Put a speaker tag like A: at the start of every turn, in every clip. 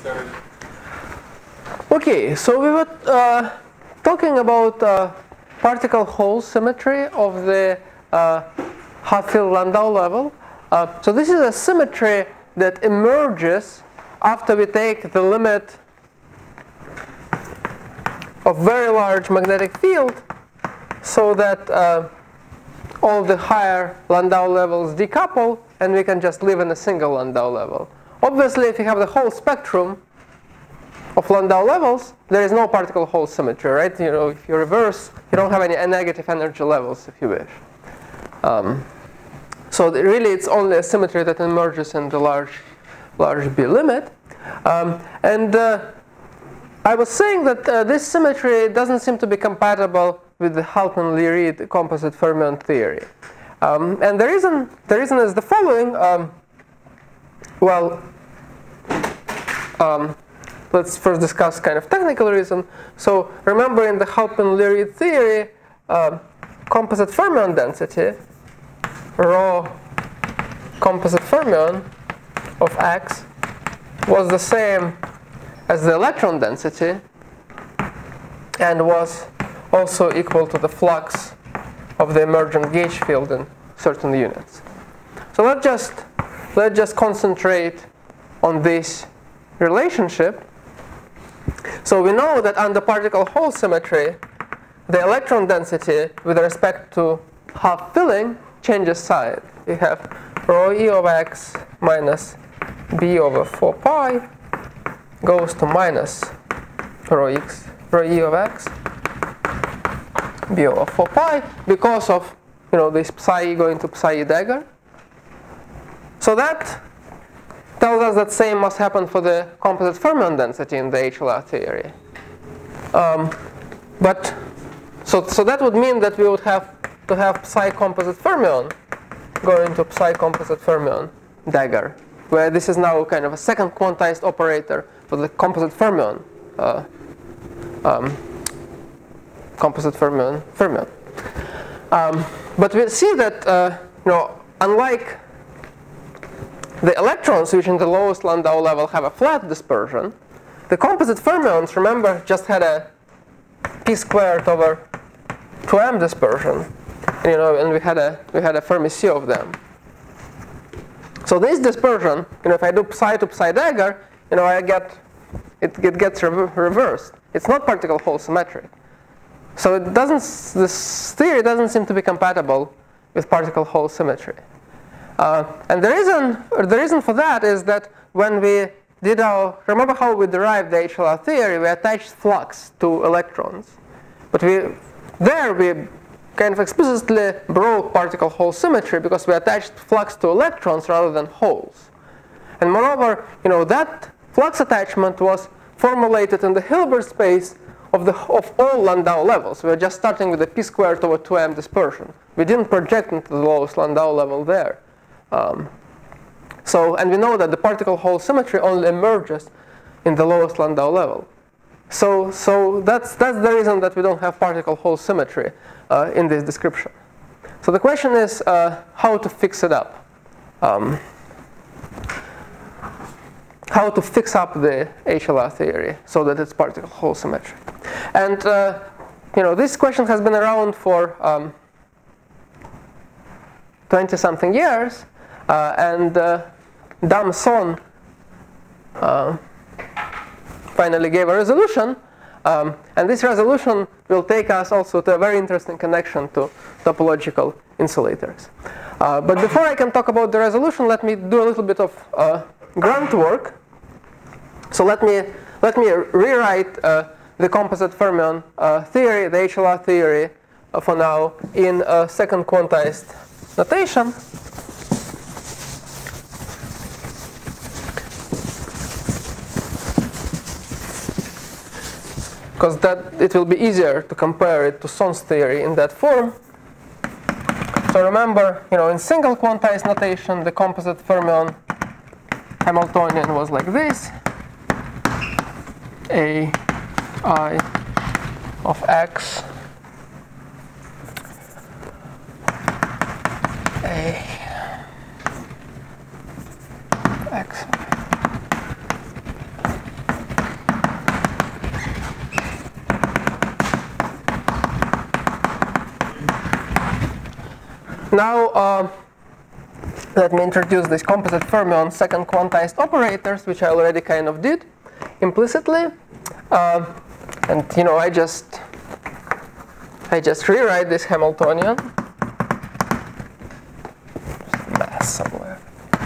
A: Okay, so we were talking about particle-hole symmetry of the half-filled Landau level. So this is a symmetry that emerges after we take the limit of very large magnetic field, so that all the higher Landau levels decouple, and we can just live in a single Landau level. Obviously, if you have the whole spectrum of Landau levels, there is no particle-hole symmetry, right? You know, if you reverse, you don't have any negative energy levels, if you wish. So really, it's only a symmetry that emerges in the large B limit. I was saying that this symmetry doesn't seem to be compatible with the Halpern-Lie-Reed composite fermion theory. And the reason is the following. Let's first discuss kind of technical reason. So remember, in the Halpern-Lie-Reed theory, composite fermion density, rho composite fermion of X, was the same as the electron density, and was also equal to the flux of the emergent gauge field in certain units. So let's just concentrate on this relationship. So we know that under particle-hole symmetry, the electron density with respect to half filling changes sign. We have rho e of X minus b over 4 pi goes to minus rho e of X b over 4 pi because of this psi e going to psi e dagger. So that tells us that same must happen for the composite fermion density in the HLR theory. So that would mean that we would have to have psi composite fermion going to psi composite fermion dagger, where this is now kind of a second quantized operator for the composite fermion fermion. But we see that unlike the electrons, which in the lowest Landau level have a flat dispersion, the composite fermions, remember, just had a p squared over 2m dispersion, and we had a Fermi sea of them. So this dispersion, if I do psi to psi dagger, it gets reversed. It's not particle-hole symmetric. So this theory doesn't seem to be compatible with particle-hole symmetry. And the reason for that is that when we did remember how we derived the HLR theory, we attached flux to electrons. But we kind of explicitly broke particle-hole symmetry because we attached flux to electrons rather than holes. And moreover, that flux attachment was formulated in the Hilbert space of all Landau levels. We were just starting with a p squared over 2m dispersion. We didn't project into the lowest Landau level there. And we know that the particle-hole symmetry only emerges in the lowest Landau level. So that's the reason that we don't have particle-hole symmetry in this description. So the question is how to fix it up. How to fix up the HLR theory so that it's particle-hole symmetric. And this question has been around for 20-something years, and Dam-Son finally gave a resolution, and this resolution will take us also to a very interesting connection to topological insulators. But before I can talk about the resolution, let me do a little bit of grunt work. So let me rewrite the composite fermion theory, the HLR theory, for now in a second quantized notation. Because it will be easier to compare it to Son's theory in that form. So remember, in single quantized notation, the composite fermion Hamiltonian was like this: A I of X A X Now, let me introduce this composite fermion second quantized operators, which I already kind of did implicitly. And I just rewrite this Hamiltonian. Mass somewhere.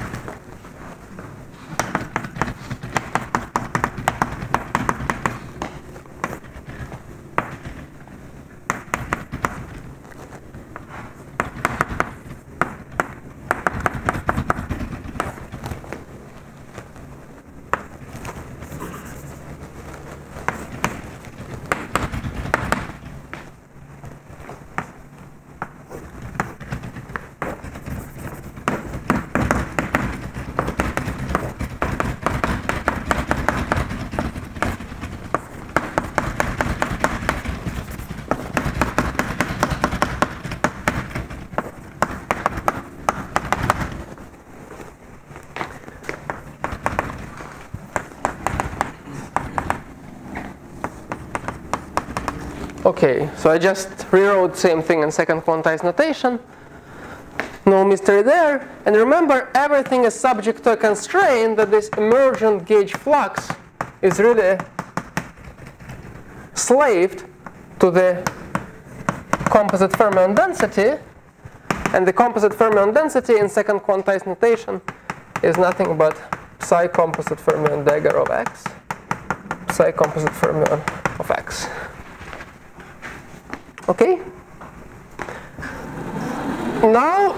A: Okay, so I just rewrote same thing in second quantized notation. No mystery there. And remember, everything is subject to a constraint that this emergent gauge flux is really slaved to the composite fermion density. And the composite fermion density in second quantized notation is nothing but psi composite fermion dagger of x, psi composite fermion of x. Okay? Now,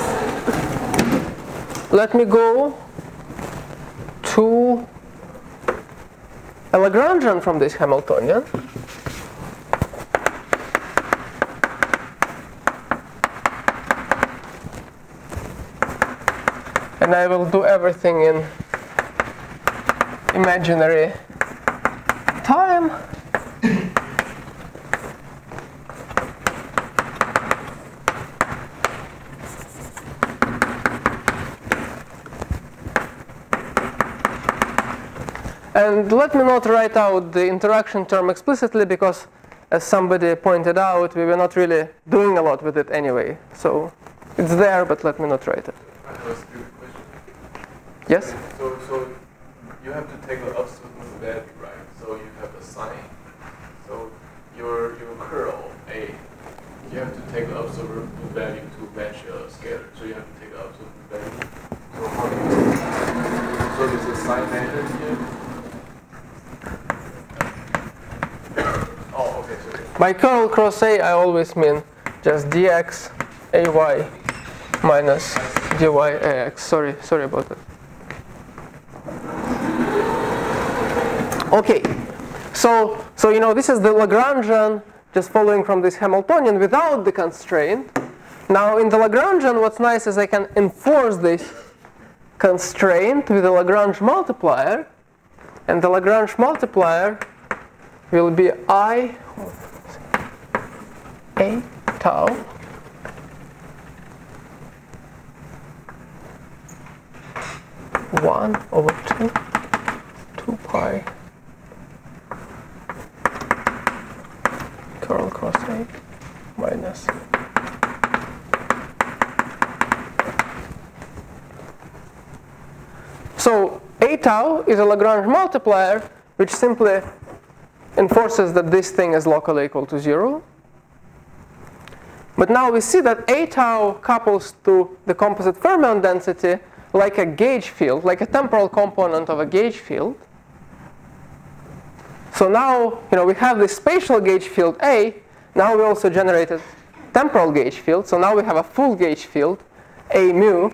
A: let me go to a Lagrangian from this Hamiltonian. And I will do everything in imaginary time. And let me not write out the interaction term explicitly because, as somebody pointed out, we were not really doing a lot with it anyway. So it's there, but let me not write it. Yes?
B: So you have to take the absolute value, right? So you have a sign. So your curl A, you have to take the absolute value to match a scalar. So you have to take the absolute value. So how do you? So there's a sign method here. Oh, okay. So
A: By curl cross A, I always mean just dx ay minus dy ax. Sorry about that. Okay, so this is the Lagrangian just following from this Hamiltonian without the constraint. Now in the Lagrangian, what's nice is I can enforce this constraint with the Lagrange multiplier, and the Lagrange multiplier will be I a tau one over two pi curl cross A minus so A tau is a Lagrange multiplier which simply enforces that this thing is locally equal to 0. But now we see that A tau couples to the composite fermion density like a gauge field, like a temporal component of a gauge field. So now we have this spatial gauge field A. Now we also generated temporal gauge field. So now we have a full gauge field, A mu,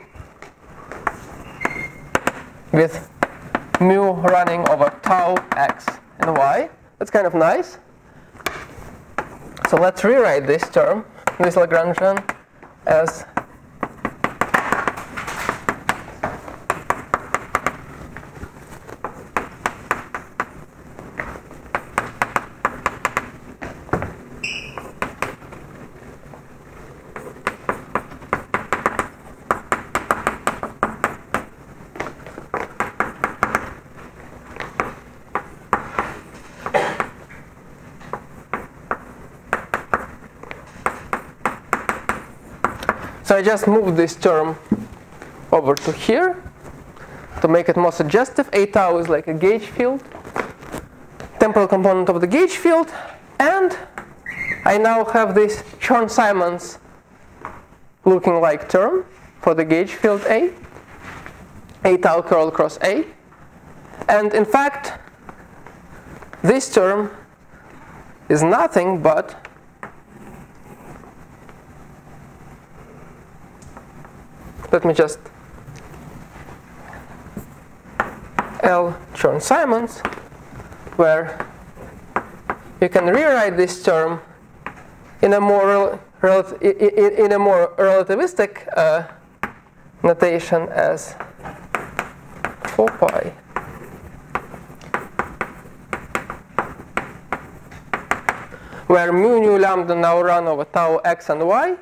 A: with mu running over tau x and y. That's kind of nice. So let's rewrite this term, this Lagrangian, as So I just moved this term over to here to make it more suggestive. A tau is like a gauge field, temporal component of the gauge field, and I now have this Chern-Simons looking like term for the gauge field A tau curl cross A. And in fact, this term is nothing but let me just L Chern-Simons, where you can rewrite this term in a more relativistic notation as 4 pi where mu nu lambda now run over tau x and y,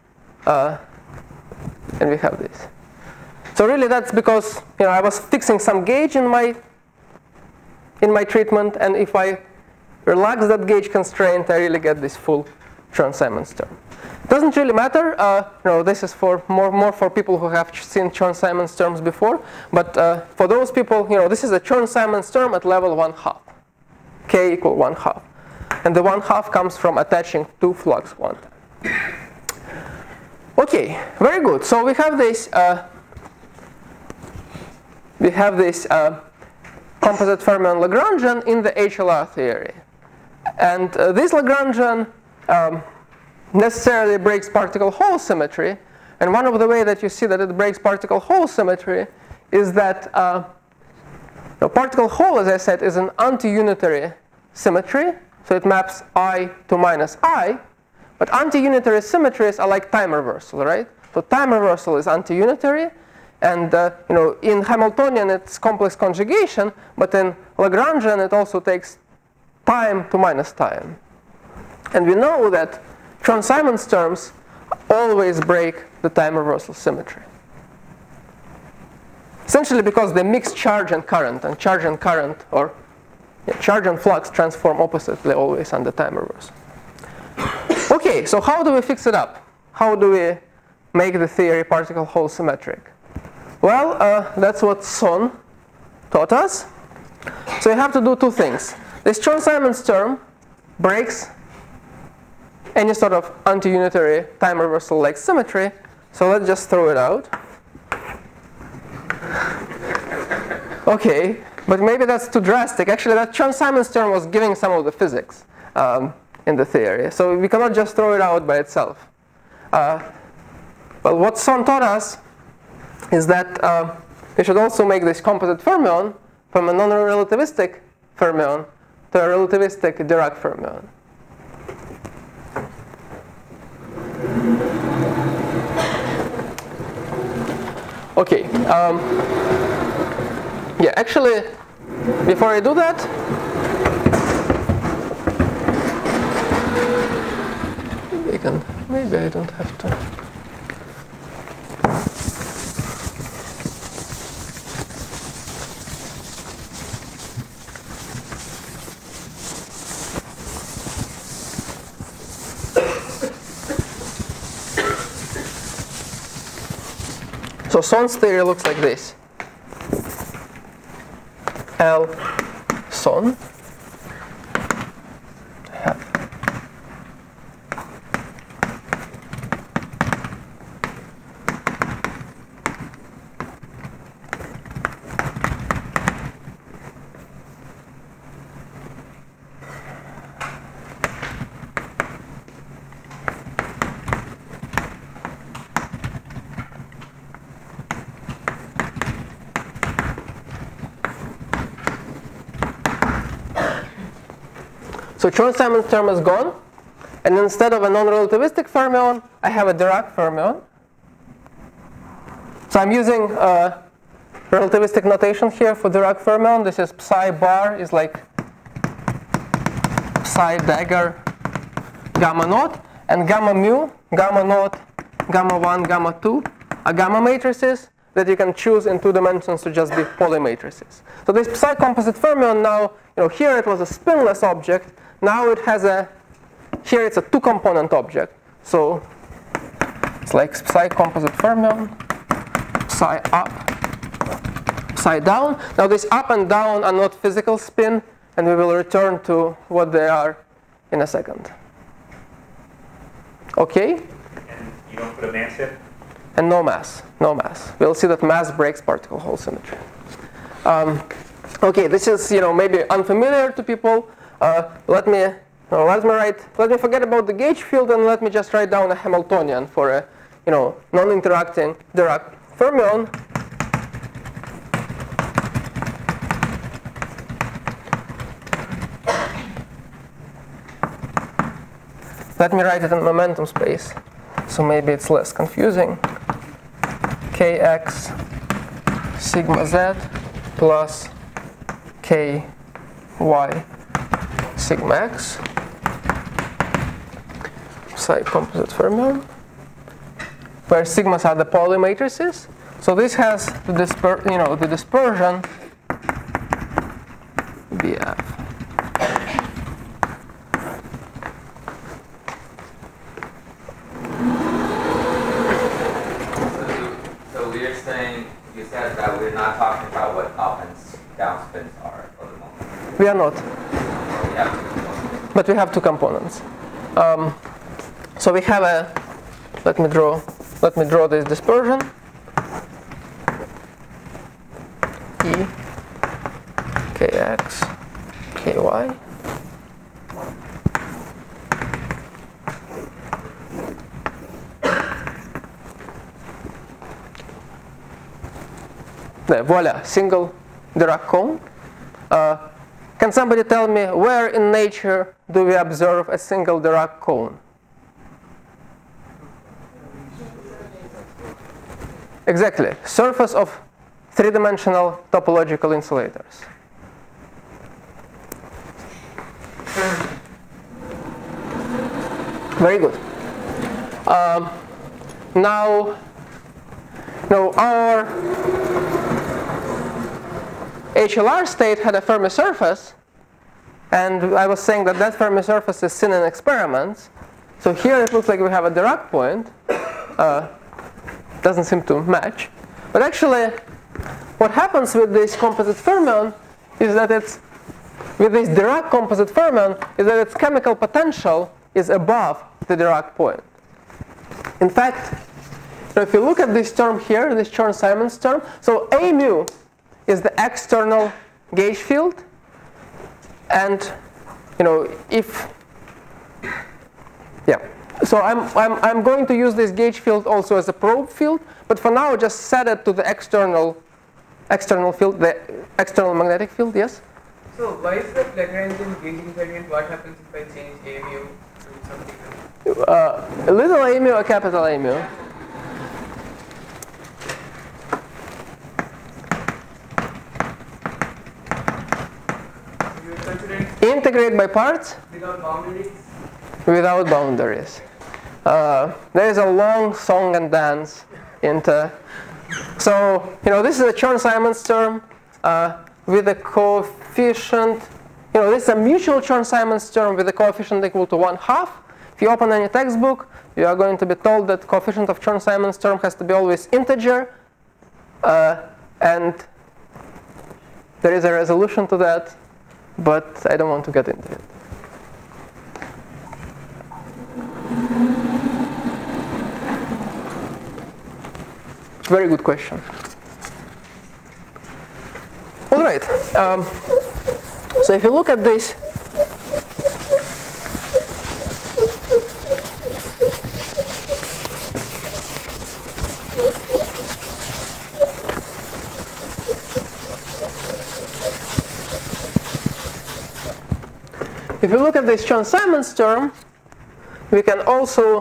A: and we have this. So really that's because I was fixing some gauge in my treatment, and if I relax that gauge constraint, I really get this full Chern-Simons term. It doesn't really matter. This is for more for people who have seen Chern-Simons terms before. But for those people, this is a Chern-Simons term at level 1/2, k equal 1/2, and the 1/2 comes from attaching two flux quanta. Okay, very good. So we have this. Composite fermion Lagrangian in the HLR theory, and this Lagrangian necessarily breaks particle-hole symmetry. And one of the ways that you see that it breaks particle-hole symmetry is that particle-hole, as I said, is an anti-unitary symmetry. So it maps I to minus I. But anti-unitary symmetries are like time reversal, right? So time reversal is anti-unitary. And in Hamiltonian, it's complex conjugation. But in Lagrangian, it also takes time to minus time. And we know that Chern-Simons terms always break the time reversal symmetry. Essentially because they mix charge and current, or charge and flux transform oppositely always under time reversal. Okay, so how do we fix it up? How do we make the theory particle-hole symmetric? Well, that's what Son taught us. So you have to do two things. This Chern-Simons term breaks any sort of anti-unitary time reversal like symmetry. So let's just throw it out. Okay, but maybe that's too drastic. Actually, that Chern-Simons term was giving some of the physics in the theory. So we cannot just throw it out by itself. Well, what Son taught us is that we should also make this composite fermion from a non-relativistic fermion to a relativistic Dirac fermion. Okay. Yeah, actually, before I do that, maybe I don't have to. So Son's theory looks like this. L Son have So Chern-Simons term is gone, and instead of a non-relativistic fermion, I have a Dirac fermion. So I'm using relativistic notation here for Dirac fermion. This is psi bar is like psi dagger gamma naught, and gamma mu, gamma naught, gamma 1, gamma 2 are gamma matrices that you can choose in 2 dimensions to just be polymatrices. So this psi composite fermion now, here it was a spinless object. Now it has here it's a 2-component object. So It's like psi composite fermion, psi up, psi down. Now this up and down are not physical spin, and we will return to what they are in a second. Okay?
C: And you don't put a mass in?
A: And no mass, no mass. We'll see that mass breaks particle hole symmetry. Okay, this is maybe unfamiliar to people. Let me forget about the gauge field and let me just write down a Hamiltonian for a non-interacting Dirac fermion. Let me write it in momentum space, so maybe it's less confusing. Kx sigma z plus ky sigma x psi composite fermion, where sigmas are the Pauli matrices. So this has the dispersion Bf.
D: You said that we're not talking about what up and down spins are for the moment.
A: We are not.
D: We have two components.
A: But we have two components. So we have a. Let me draw this dispersion. E kx ky. There, voila, single Dirac cone. Can somebody tell me where in nature do we observe a single Dirac cone? Exactly, surface of three-dimensional topological insulators. Very good. Now our HLR state had a Fermi surface, and I was saying that Fermi surface is seen in experiments. So here it looks like we have a Dirac point. Doesn't seem to match. But actually, what happens with this composite fermion is that its chemical potential is above the Dirac point. In fact, if you look at this term here, this Chern-Simons term, so A mu is the external gauge field, and so I'm going to use this gauge field also as a probe field, but for now just set it to the external field, the external magnetic field. Yes.
E: So why is the Lagrangian gauging gradient? What happens if I change A mu to something else?
A: A little A mu, a capital A mu. Integrate by parts?
E: Without boundaries?
A: Without boundaries. There is a long song and dance into. So this is a Chern-Simons term with a coefficient. This is a mutual Chern-Simons term with a coefficient equal to 1/2. If you open any textbook, you are going to be told that coefficient of Chern-Simons term has to be always integer, and there is a resolution to that, but I don't want to get into it. Very good question. All right. So if you look at this, Chern-Simons term, we can also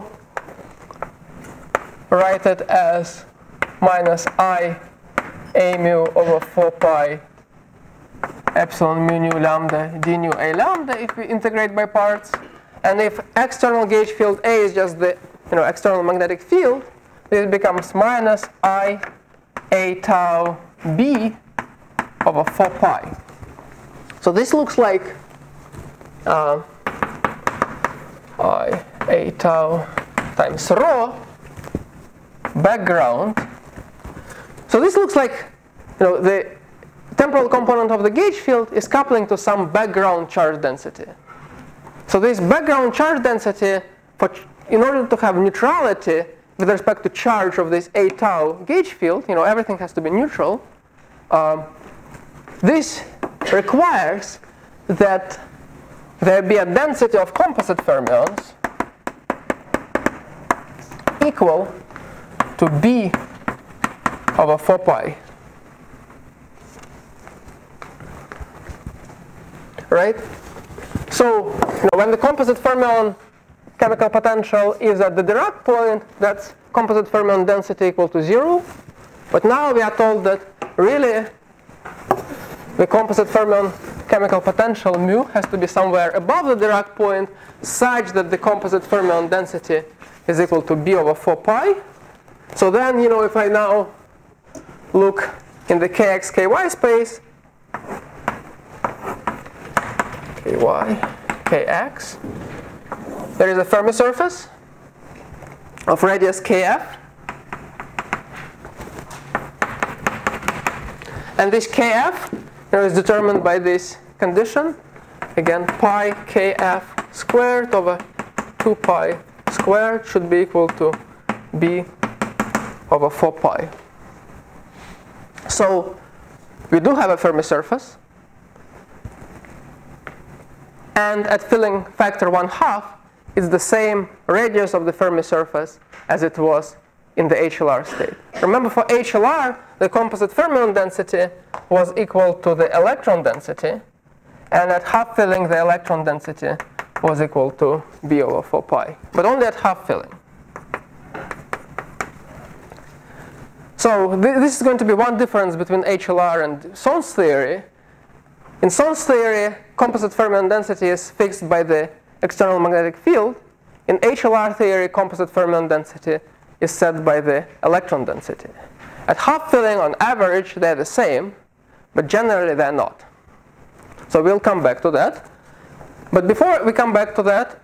A: write it as minus I a mu over 4 pi epsilon mu nu lambda d nu a lambda if we integrate by parts. And if external gauge field A is just the external magnetic field, this becomes minus I a tau b over 4 pi. So this looks like I a tau times rho background. So this looks like, the temporal component of the gauge field is coupling to some background charge density. So this background charge density, in order to have neutrality with respect to charge of this a tau gauge field, everything has to be neutral. This requires that there be a density of composite fermions equal to b over 4 pi. Right? So when the composite fermion chemical potential is at the Dirac point, that's composite fermion density equal to 0. But now we are told that really the composite fermion chemical potential mu has to be somewhere above the Dirac point such that the composite fermion density is equal to b over 4 pi. So then, if I now look in the kx, ky space, ky, kx, there is a Fermi surface of radius kf. And this kf is determined by this condition. Again, pi kf squared over 2 pi squared should be equal to b over 4 pi. So we do have a Fermi surface. And at filling factor 1/2, it's the same radius of the Fermi surface as it was in the HLR state. Remember, for HLR, the composite fermion density was equal to the electron density. And at half filling, the electron density was equal to b over 4 pi. But only at half filling. So this is going to be one difference between HLR and Son's theory. In Son's theory, composite fermion density is fixed by the external magnetic field. In HLR theory, composite fermion density is set by the electron density. At half filling, on average, they're the same, but generally they're not. So we'll come back to that. But before we come back to that,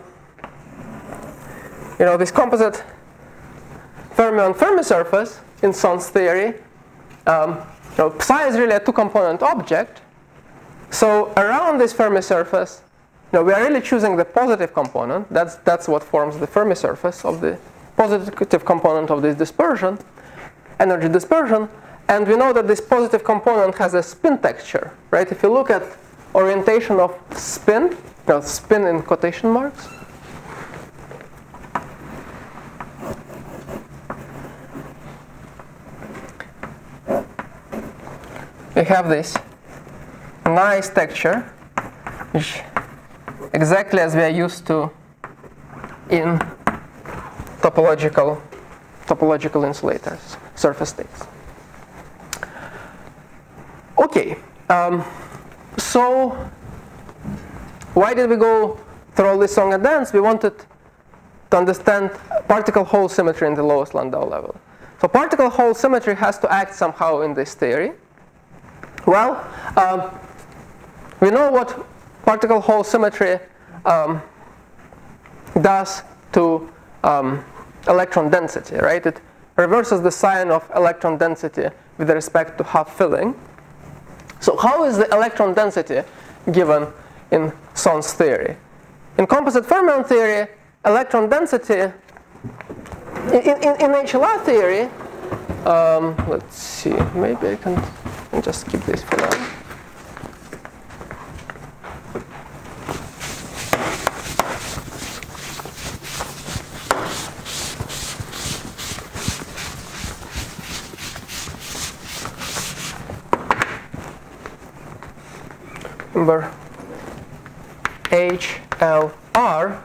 A: this composite fermion Fermi surface in Son's theory, psi is really a two-component object. So around this Fermi surface, we are really choosing the positive component. That's what forms the Fermi surface of the positive component of this dispersion, energy dispersion. And we know that this positive component has a spin texture, right? If you look at orientation of spin, spin in quotation marks, we have this nice texture, which exactly as we are used to in topological insulators, surface states. Okay, so why did we go through all this song and dance? We wanted to understand particle-hole symmetry in the lowest Landau level. So particle-hole symmetry has to act somehow in this theory. Well, we know what particle-hole symmetry does to electron density, right? It reverses the sign of electron density with respect to half filling. So how is the electron density given in Son's theory? In composite fermion theory, electron density, in HLR theory, let's see, maybe I can just keep this for now. Remember, HLR,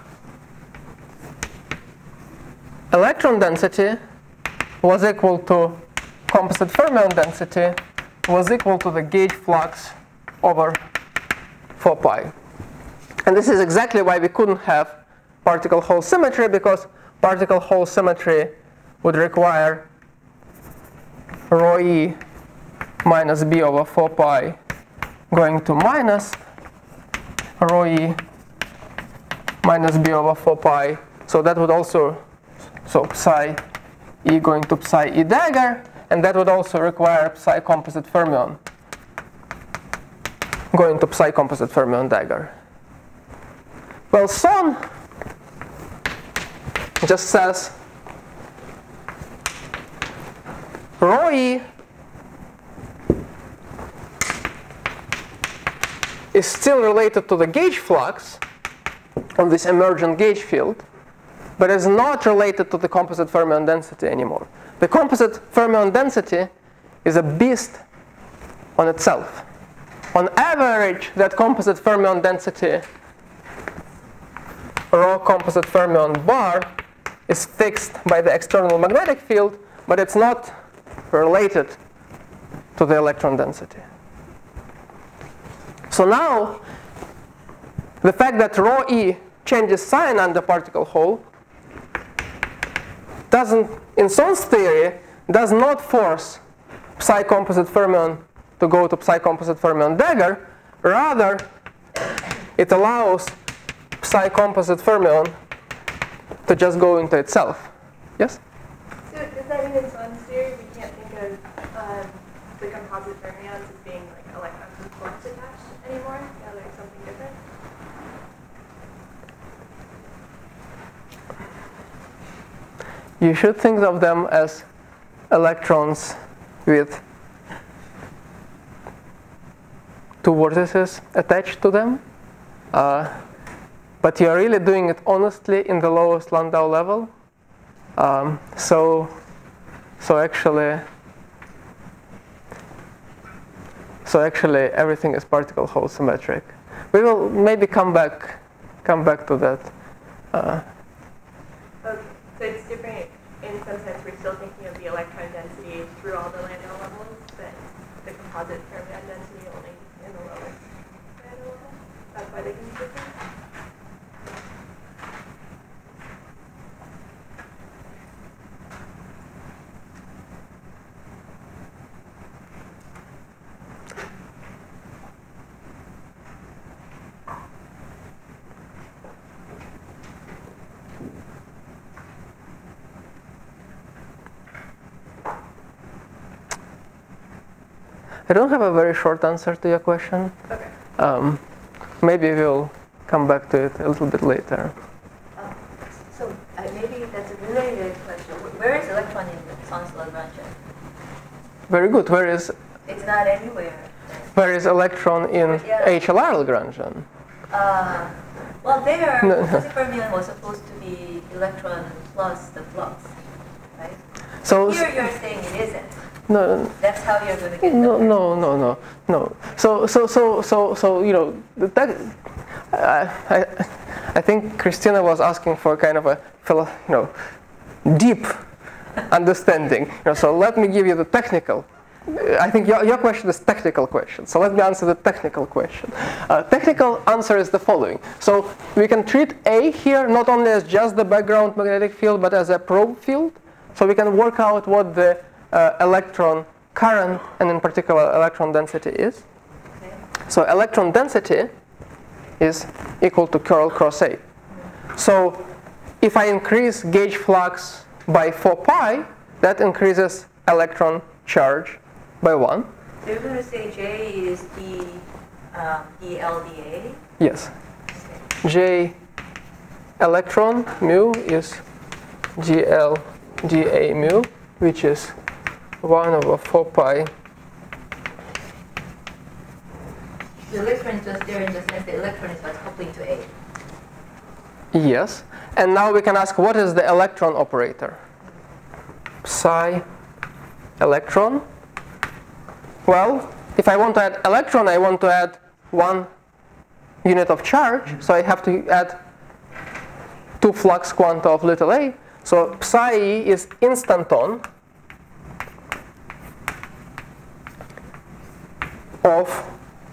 A: electron density was equal to composite fermion density was equal to the gauge flux over 4 pi. And this is exactly why we couldn't have particle-hole symmetry, because particle-hole symmetry would require rho e minus b over 4 pi going to minus rho e minus b over 4 pi. So that would also, so psi E going to psi E dagger, and that would also require psi composite fermion going to psi composite fermion dagger. Well, Son just says rho E is still related to the gauge flux on this emergent gauge field, but is not related to the composite fermion density anymore. The composite fermion density is a beast on itself. On average, that composite fermion density, rho composite fermion bar, is fixed by the external magnetic field, but it's not related to the electron density. So now, the fact that rho E changes sign under particle hole doesn't, in Son's theory, does not force psi composite fermion to go to psi composite fermion dagger. Rather, it allows psi composite fermion to just go into itself. Yes?
F: So does that mean in Son's theory we can't think of the composite fermions as being like electrons with quarks attached anymore? Yeah, like something different?
A: You should think of them as electrons with two vortices attached to them. But you're really doing it honestly in the lowest Landau level. So actually everything is particle hole symmetric. We will maybe come back to that.
F: Okay. So it's different in some sense. We're still thinking of the electron density through all the Landau levels, but the composite fermion density only in the lowest Landau level. That's why they can be different.
A: I don't have a very short answer to your question.
F: Okay.
A: Maybe we'll come back to it a little bit later.
G: So maybe that's a related question. Where is electron in the Son's Lagrangian?
A: Very good. Where is
G: anywhere.
A: Where is electron in HLR Lagrangian?
G: Well, there, composite fermion was supposed to be electron plus the flux, right?
A: So
G: here you're saying it isn't.
A: No.
G: That's how you're going to get
A: No. So I think Christina was asking for kind of a deep understanding. So let me give you the technical. I think your question is technical question. So let me answer the technical question. Technical answer is the following. So we can treat A here not only as just the background magnetic field, but as a probe field. So we can work out what the electron current and in particular electron density is.
G: Okay.
A: So electron density is equal to curl cross A. So if I increase gauge flux by 4 pi, that increases electron charge by 1.
G: So you're going to say J is ELDA?
A: Yes. J electron mu is GL dA mu, which is 1 over 4 pi.
G: The electron is just there in the sense the electron is what's coupling to A.
A: Yes. And now we can ask, what is the electron operator? Psi electron. Well, if I want to add electron, I want to add 1 unit of charge. So I have to add 2 flux quanta of little a. So psi e is instanton of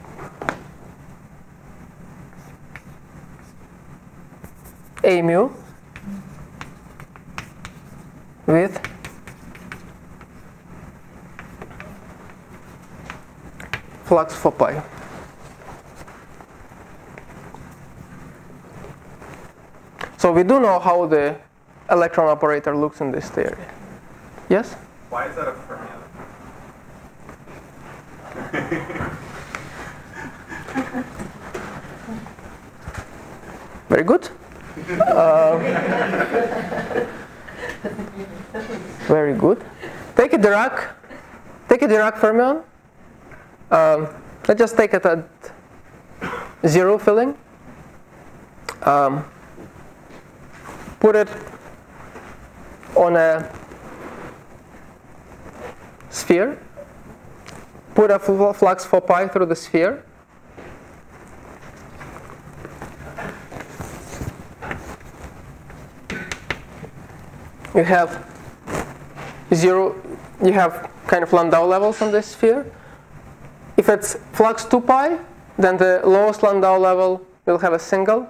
A: a mu with flux 4 pi. So we do know how the electron operator looks in this theory. Yes?
C: Why is that a fermion?
A: Very good. Very good. Take a Dirac fermion. Let's just take it at 0 filling. Put it on a sphere. Put a flux 4 pi through the sphere. You have 0, you have kind of Landau levels on this sphere. If it's flux 2 pi, then the lowest Landau level will have a single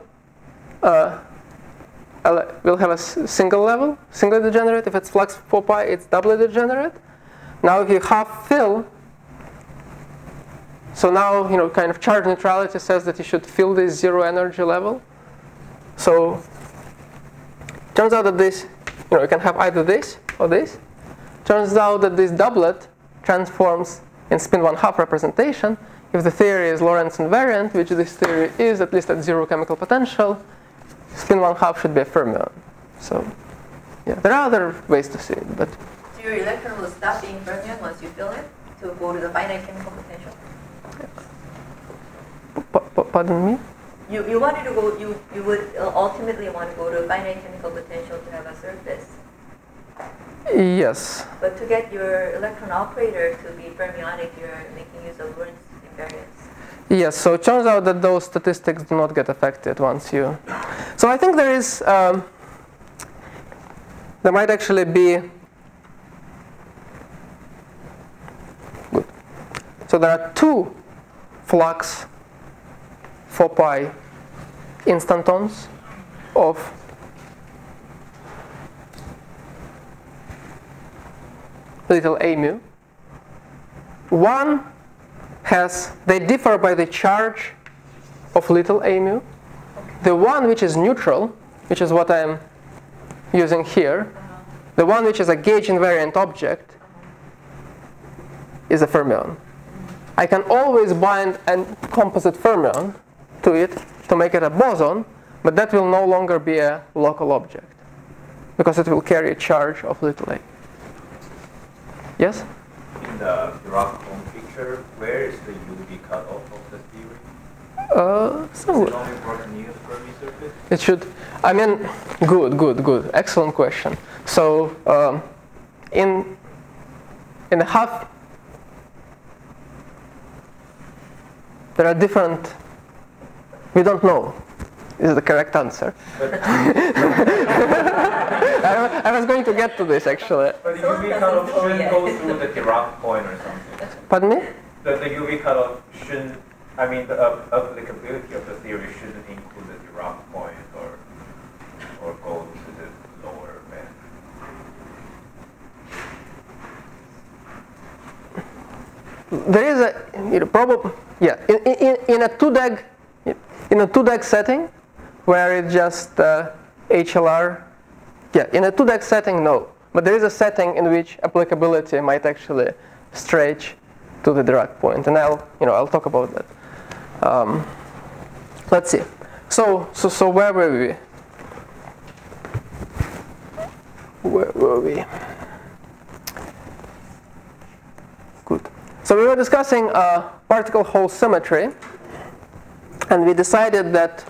A: level, singly degenerate. If it's flux 4 pi, it's doubly degenerate. Now if you half fill, so now kind of charge neutrality says that you should fill this 0 energy level. So turns out that this, you can have either this or this. Turns out that this doublet transforms in spin 1/2 representation. If the theory is Lorentz invariant, which this theory is, at least at 0 chemical potential, spin 1/2 should be a fermion. So yeah, there are other ways to see it, but
G: So your electron will stop being fermion once you fill it to go to the finite chemical potential?
A: Pardon me?
G: You wanted to go, you would ultimately want to go to a finite chemical potential to have a surface.
A: Yes.
G: But to get your electron operator to be fermionic, you're making use of Lorentz invariance.
A: Yes, so it turns out that those statistics do not get affected once you... So I think there is... there might actually be... Good. So there are 2 flux 4 pi instantons of little a mu. One has, they differ by the charge of little a mu. The one which is neutral, which is what I'm using here, the one which is a gauge invariant object, is a fermion. I can always bind a composite fermion to it to make it a boson, but that will no longer be a local object because it will carry a charge of little a. Yes?
C: In the Dirac-Cohn picture, where is the UV cutoff of the theory?
A: So
C: Is it only for the near Fermi surface?
A: it should, I mean, good, excellent question. So in the half, there are different, we don't know is the correct answer. I was going to get to this actually.
C: But the UV cutoff shouldn't go through the Dirac point or something.
A: Pardon me?
C: The UV cutoff shouldn't, I mean, the applicability of the theory shouldn't include the Dirac point or go to the lower band.
A: There is a probably in a 2-DAG setting where it's just HLR. Yeah, in a 2-DAG setting, no. But there is a setting in which applicability might actually stretch to the Dirac point, and I'll talk about that. Let's see. So where were we? Where were we? Good. So we were discussing particle hole symmetry, and we decided that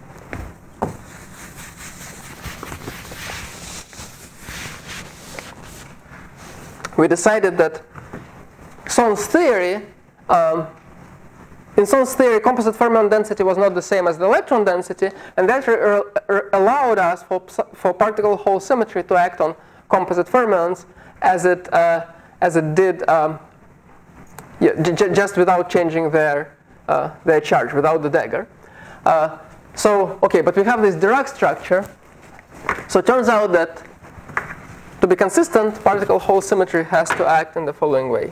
A: Son's theory, in Son's theory, composite fermion density was not the same as the electron density, and that allowed us for particle hole symmetry to act on composite fermions as it did just without changing their charge, without the dagger. Okay, but we have this Dirac structure. So it turns out that to be consistent, particle hole symmetry has to act in the following way.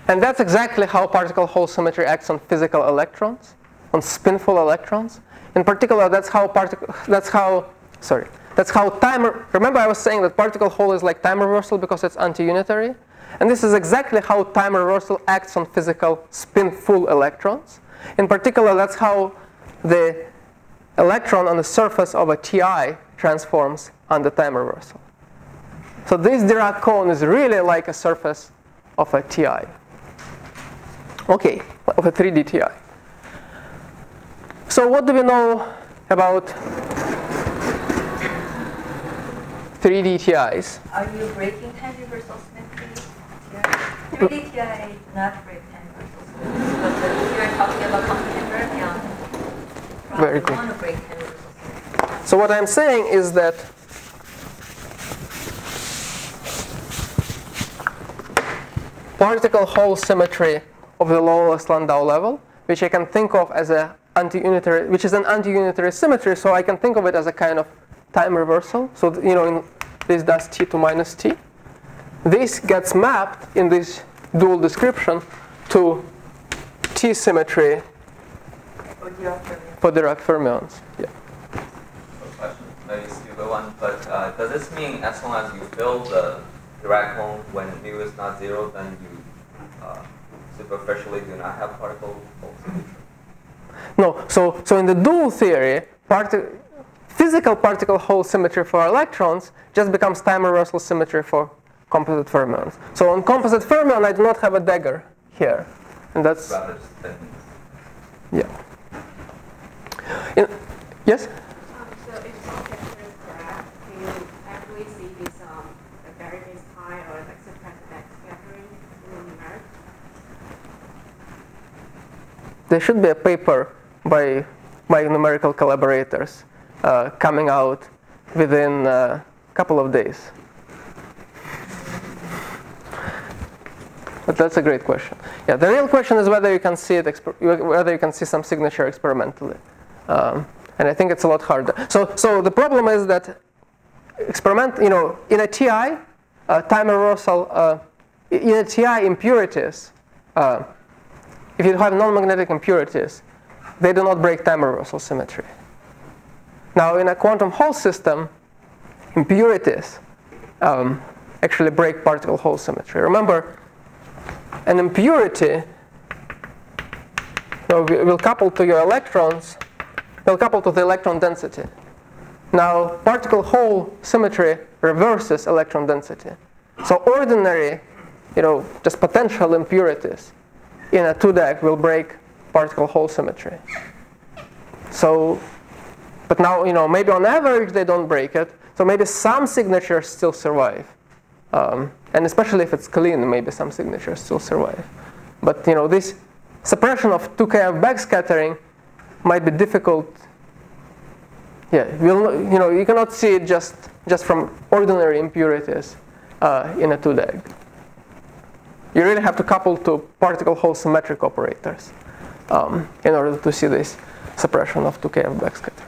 A: And that's exactly how particle-hole symmetry acts on physical electrons, on spinful electrons. In particular, that's how time. Remember, I was saying that particle-hole is like time reversal because it's anti-unitary, and this is exactly how time reversal acts on physical spin-full electrons. In particular, that's how the electron on the surface of a TI transforms under time reversal. So this Dirac cone is really like a surface of a TI. Okay, of a 3D TI. So what do we know about 3D TIs?
G: Are you breaking time reversal symmetry here? 3D TI do not break time reversal symmetry, but if you're talking about competent fermion,
A: Very
G: you
A: good.
G: want to break time reversal symmetry.
A: So what I'm saying is that particle-hole symmetry of the lowest Landau level, which I can think of as a anti-unitary, which is an anti-unitary symmetry, so I can think of it as a kind of time reversal. So this does t to minus t. This gets mapped in this dual description to t symmetry for Dirac fermions. Yeah.
D: Question, maybe stupid one, but does this mean as long as you fill the Dirac cone when mu is not zero, then you superficially do not have particle symmetry?
A: No, so in the dual theory, physical particle-hole symmetry for electrons just becomes time reversal symmetry for composite fermions. So on composite fermion, I do not have a dagger here, and that's
D: Rather just thin.
A: yeah. Yes.
H: So if all picture is correct, can you actually see this variance high or like suppressed backscattering in the numeric?
A: There should be a paper by numerical collaborators coming out within a couple of days. But that's a great question. Yeah, the real question is whether you can see it, whether you can see some signature experimentally, and I think it's a lot harder. So the problem is that in a TI, time reversal, in a TI impurities, if you have non-magnetic impurities, they do not break time reversal symmetry. Now, in a quantum Hall system, impurities actually break particle-Hall symmetry. Remember, an impurity will couple to your electrons, will couple to the electron density. Now, particle-Hall symmetry reverses electron density. So ordinary, just potential impurities in a 2-DAG will break particle-Hall symmetry. So, but now, maybe on average they don't break it. So maybe some signatures still survive. And especially if it's clean, maybe some signatures still survive. But this suppression of 2kF backscattering might be difficult. Yeah, you cannot see it just from ordinary impurities in a 2-DAG. You really have to couple to particle-Hall symmetric operators in order to see this suppression of 2kF backscattering.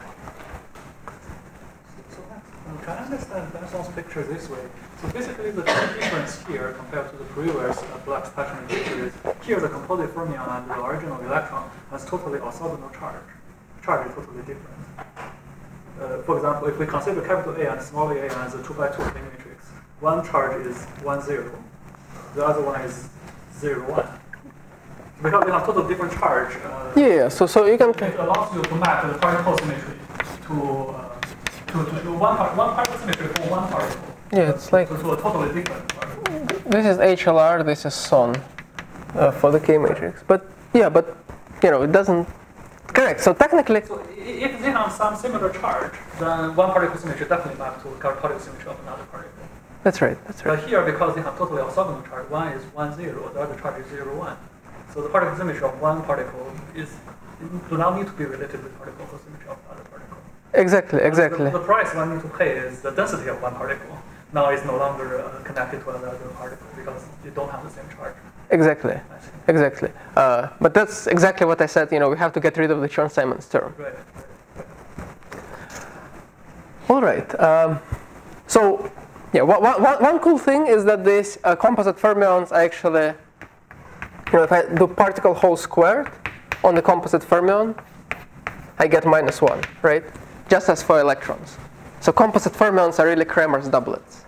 I: So can I understand Benson's picture this way? So basically the key difference here compared to the previous black spectrum picture is here the composite fermion and the original electron has totally orthogonal charge. Charge is totally different. For example, if we consider capital A and small a as a 2x2 plane matrix, one charge is 1, 0. The other one is 0, 1. Because they have totally different charge.
A: So you can.
I: It allows you to map the particle symmetry to one particle symmetry for one particle.
A: Yeah, it's like.
I: To a totally different particle.
A: This is HLR. This is SON for the K matrix. But it doesn't. Correct. So technically.
I: So if they have some similar charge, then one particle symmetry definitely maps to particle symmetry of another particle.
A: That's right.
I: But here, because they have totally orthogonal charge, one is 1, 0, the other charge is 0, 1. So the particle symmetry of one particle do not need to be related with particle symmetry of the other particle.
A: Exactly.
I: The price one need to pay is the density of one particle. Now it's no longer connected to another particle because you don't have the same charge.
A: Exactly. But that's exactly what I said. We have to get rid of the Chern-Simons term.
I: Right.
A: All right. So, yeah, one cool thing is that these composite fermions are actually if I do particle whole squared on the composite fermion, I get -1, right? Just as for electrons. So composite fermions are really Kramer's doublets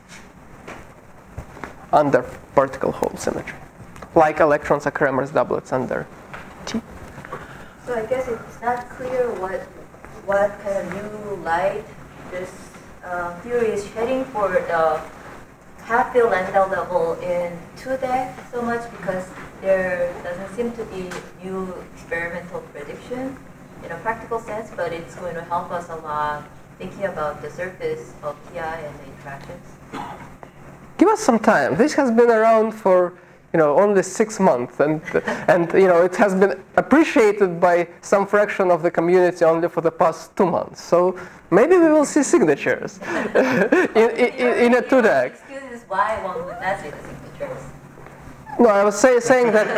A: under particle hole symmetry, like electrons are Kramer's doublets under T.
G: So I guess it's not clear what kind of new light this theory is shedding for the half-field lambda level in 2DAG so much, because there doesn't seem to be new experimental prediction in a practical sense, but it's going to help us a lot thinking about the surface of TI and the interactions.
A: Give us some time. This has been around for only 6 months, and it has been appreciated by some fraction of the community only for the past 2 months. So maybe we will see signatures in a 2DAG.
G: Excuses why one would not see the signatures.
A: No, I was saying that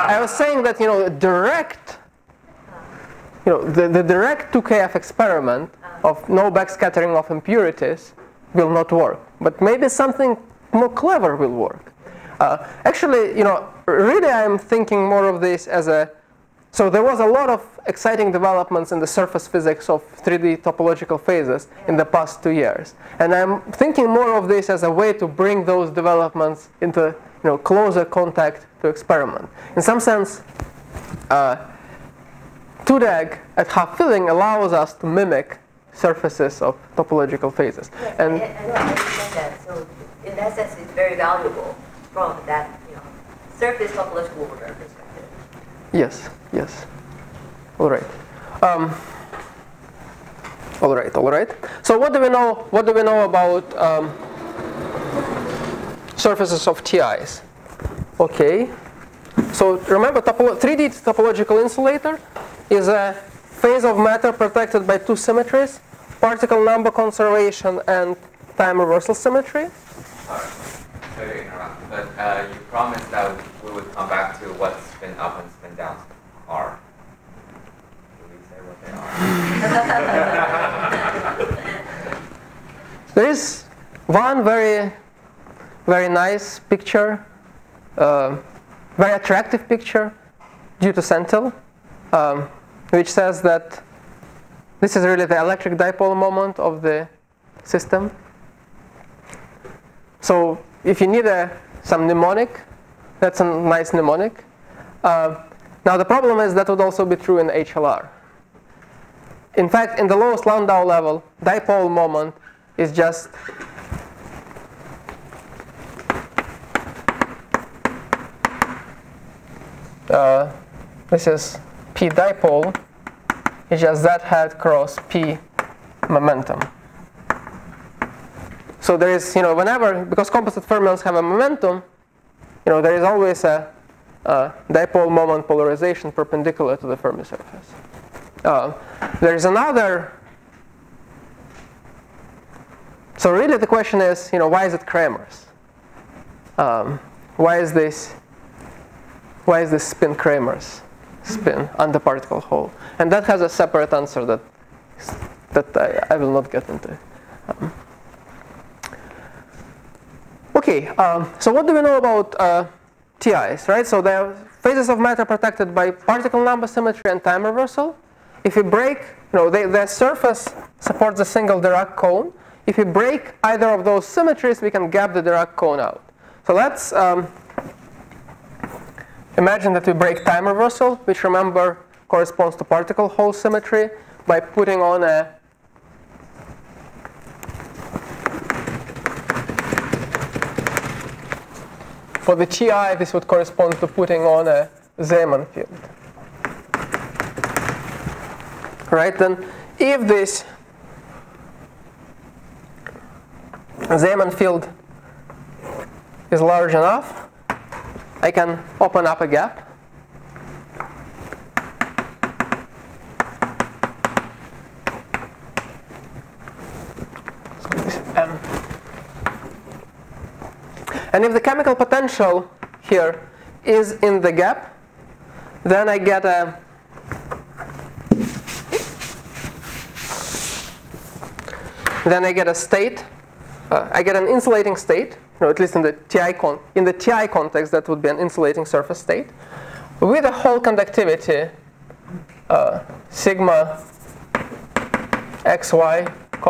A: direct, the direct 2KF experiment of no backscattering of impurities will not work. But maybe something more clever will work. Actually, really I'm thinking more of this as so there was a lot of exciting developments in the surface physics of 3D topological phases in the past 2 years. And I'm thinking more of this as a way to bring those developments into closer contact to experiment. In some sense, 2DAG at half filling allows us to mimic surfaces of topological phases.
G: Yes,
A: and
G: I know, I understand that. So in that sense, it's very valuable from that surface topological order perspective.
A: Yes, yes. All right. All right. So what do we know? What do we know about surfaces of TIs? Okay. So remember, 3D topological insulator is a phase of matter protected by 2 symmetries: particle number conservation and time reversal symmetry.
D: Sorry to interrupt, but you promised that we would come back to what spin up and spin down are. Can we say what they are?
A: There is one very, very nice picture, very attractive picture due to Sentil, which says that this is really the electric dipole moment of the system. So if you need some mnemonic, that's a nice mnemonic. Now the problem is that would also be true in HLR. In fact, in the lowest Landau level, dipole moment is just this is P dipole. It's just Z hat cross P momentum. So there is, whenever, because composite fermions have a momentum, there is always a dipole moment polarization perpendicular to the Fermi surface. There is another. So really the question is, why is it Kramer's? Why is this spin Kramer's spin under particle hole? And that has a separate answer that I will not get into. Okay, so what do we know about TIs, right? So they are phases of matter protected by particle number symmetry and time reversal. If you break, their surface supports a single Dirac cone. If you break either of those symmetries, we can gap the Dirac cone out. So let's imagine that we break time reversal, which, remember, corresponds to particle hole symmetry, by putting on a for the TI, this would correspond to putting on a Zeeman field. Right, then if this Zeeman field is large enough, I can open up a gap. So this is M. And if the chemical potential here is in the gap, then I get a state. I get an insulating state. At least in the TI context, that would be an insulating surface state with a hole conductivity sigma xy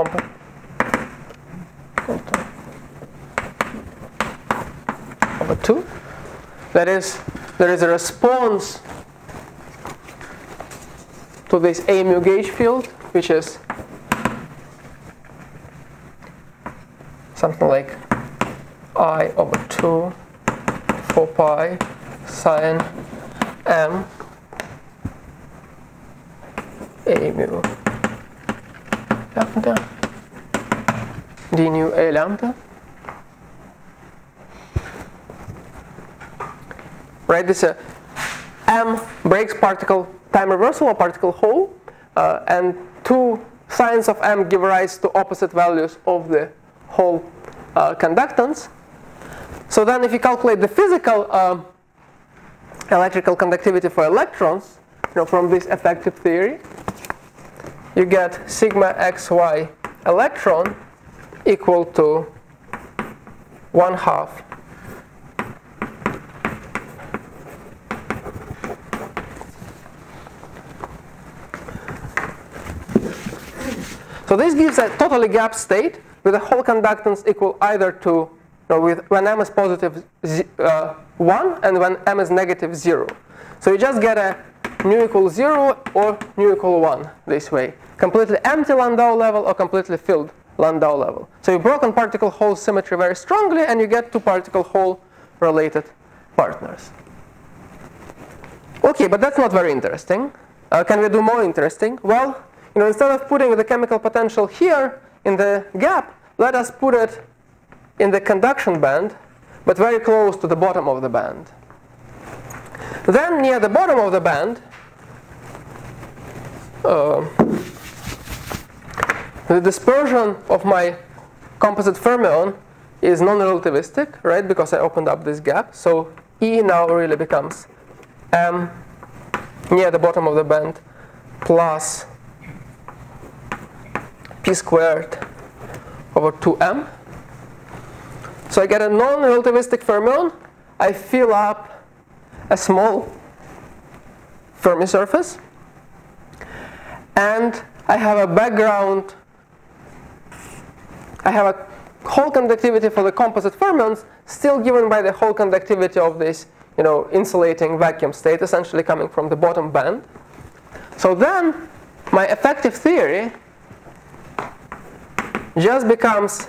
A: over 2. That is, there is a response to this A mu gauge field, which is something like I over 2 4 pi sine m A mu lambda d nu A lambda. Right, this m breaks particle time reversal or particle hole, and two signs of m give rise to opposite values of the hole conductance. So then if you calculate the physical electrical conductivity for electrons, from this effective theory, you get sigma xy electron equal to 1/2 So this gives a totally gap state with a hole conductance equal either to, when m is positive 1 and when m is negative 0. So you just get a nu equals 0 or nu equal 1 this way. Completely empty Landau level or completely filled Landau level. So you broke on particle hole symmetry very strongly and you get two particle hole related partners. Okay, but that's not very interesting. Can we do more interesting? Well, instead of putting the chemical potential here in the gap, let us put it in the conduction band, but very close to the bottom of the band. Then near the bottom of the band, the dispersion of my composite fermion is non-relativistic, right? Because I opened up this gap. So E now really becomes m near the bottom of the band plus p squared over 2m. So I get a non-relativistic fermion. I fill up a small Fermi surface. And I have a background. I have a hole conductivity for the composite fermions still given by the hole conductivity of this insulating vacuum state, essentially coming from the bottom band. So then my effective theory just becomes